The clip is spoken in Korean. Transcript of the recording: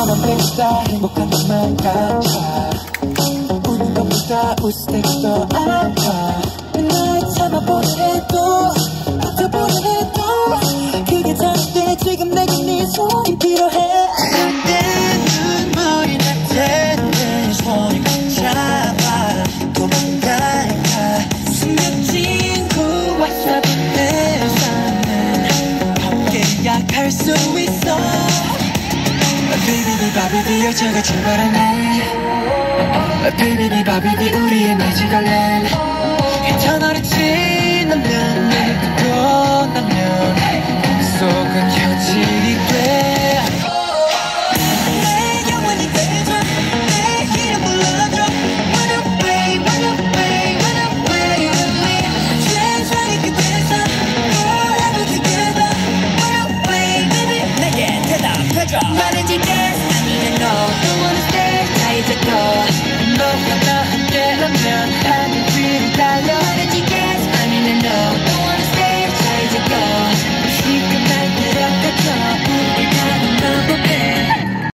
나만 뱉다 행복한 것만 같아. 우는 것보다 웃을 때가 더 아파. 날 참아보려 해도 버텨보려 해도 그게 다른데 지금 내게 네 손이 필요해. 내 눈물이 날 텐데 손이 잡아 도망갈까. 숨겨진 그 와사비의 삶은 함께야 갈 수 있어. Baby 바비비 열차가 출발하네. Baby 바비비 우리의 매직을 낸